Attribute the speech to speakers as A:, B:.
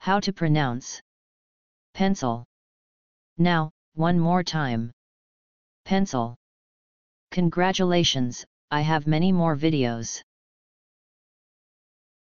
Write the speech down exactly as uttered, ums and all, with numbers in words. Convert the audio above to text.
A: How to pronounce pencil. Now, one more time. Pencil. Congratulations, I have many more videos.